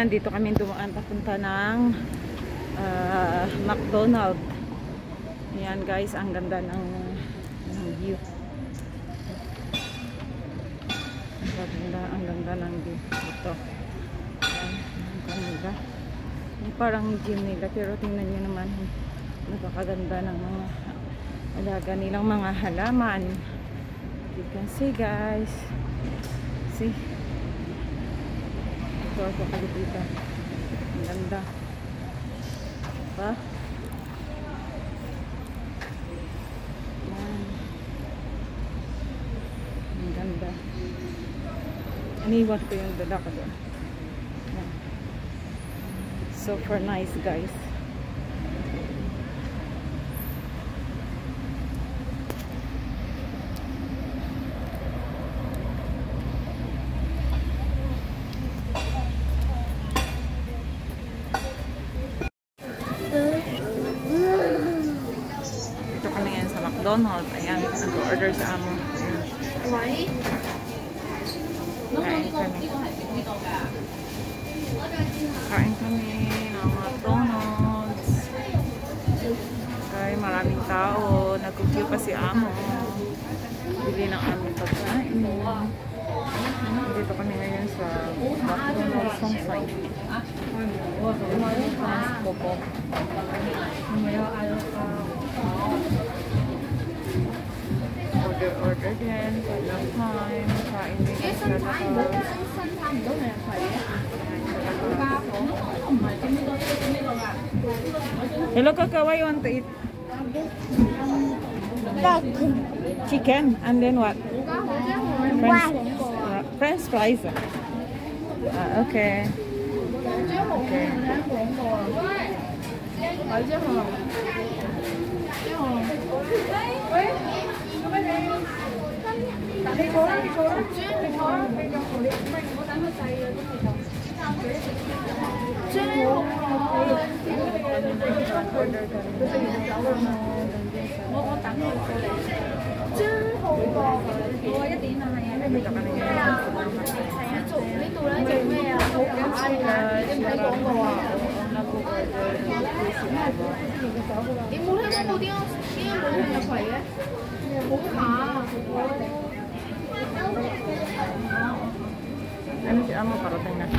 Ayan, dito kami dumaan papunta ng McDonald's. Ayan guys, ang ganda ng view. Ang ganda ng view dito. Ayan, ang ganda. Parang gym nila, pero tingnan nyo naman, napakaganda ng mga alaga nilang mga halaman. You can see guys. See? Ito ako dito. Ang ganda. Diba? Yan. Ang ganda. Iniwan ko yung dala ko doon. Yan. Super nice guys. McDonald's. Ayan, nag-order sa amo. Kain kami ng McDonald's. Okay, maraming tao. Nag-queue pa si amo. Bili ng aming pagkain. Dito kami ngayon sa McDonald's Songsai. Popo. Order din, long time, kain din sila Hello Kaka, what you want to eat? Chicken, and then what? French fries. Okay. Okay. Ano si amo parating na?